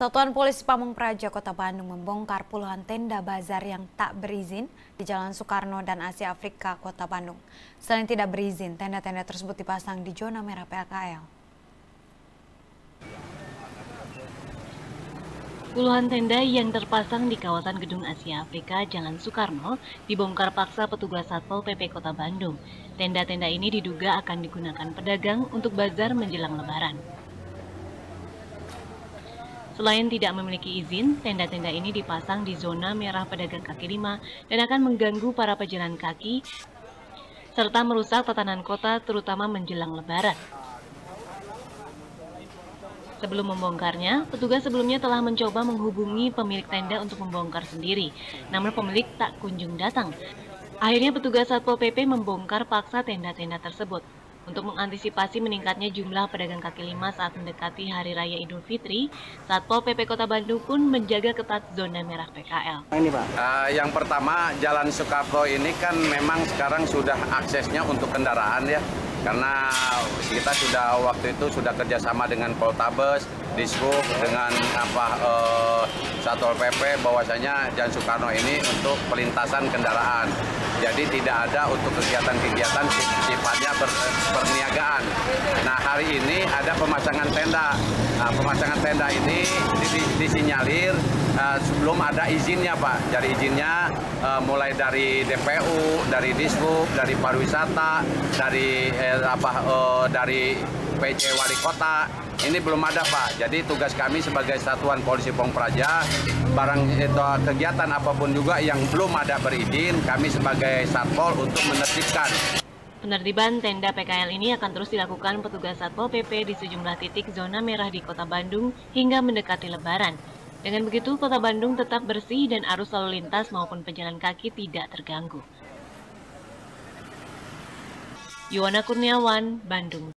Satuan Polisi Pamung Praja Kota Bandung membongkar puluhan tenda bazar yang tak berizin di Jalan Soekarno dan Asia Afrika Kota Bandung. Selain tidak berizin, tenda-tenda tersebut dipasang di zona merah PKL. Puluhan tenda yang terpasang di kawasan Gedung Asia Afrika Jalan Soekarno dibongkar paksa petugas Satpol PP Kota Bandung. Tenda-tenda ini diduga akan digunakan pedagang untuk bazar menjelang Lebaran. Selain tidak memiliki izin, tenda-tenda ini dipasang di zona merah pedagang kaki lima dan akan mengganggu para pejalan kaki serta merusak tatanan kota terutama menjelang Lebaran. Sebelum membongkarnya, petugas sebelumnya telah mencoba menghubungi pemilik tenda untuk membongkar sendiri, namun pemilik tak kunjung datang. Akhirnya petugas Satpol PP membongkar paksa tenda-tenda tersebut. Untuk mengantisipasi meningkatnya jumlah pedagang kaki lima saat mendekati Hari Raya Idul Fitri, Satpol PP Kota Bandung pun menjaga ketat zona merah PKL. Ini Pak. Yang pertama, Jalan Soekarno ini kan memang sekarang sudah aksesnya untuk kendaraan ya. Karena kita sudah waktu itu sudah kerjasama dengan Poltabes, Dishub, dengan Satpol PP bahwasanya Jalan Soekarno ini untuk pelintasan kendaraan. Jadi tidak ada untuk kegiatan-kegiatan sifatnya perniagaan. Nah, hari ini ada pemasangan tenda. Nah, pemasangan tenda ini disinyalir sebelum ada izinnya, Pak. Jadi izinnya mulai dari DPU, dari Dishub, dari pariwisata, dari PC Wali Kota. Ini belum ada, Pak. Jadi tugas kami sebagai Satuan Polisi Pamung Praja, barang itu kegiatan apapun juga yang belum ada berizin, kami sebagai Satpol untuk menertibkan. Penertiban tenda PKL ini akan terus dilakukan petugas Satpol PP di sejumlah titik zona merah di Kota Bandung hingga mendekati Lebaran. Dengan begitu, Kota Bandung tetap bersih dan arus lalu lintas maupun pejalan kaki tidak terganggu. Yuwana Kurniawan, Bandung.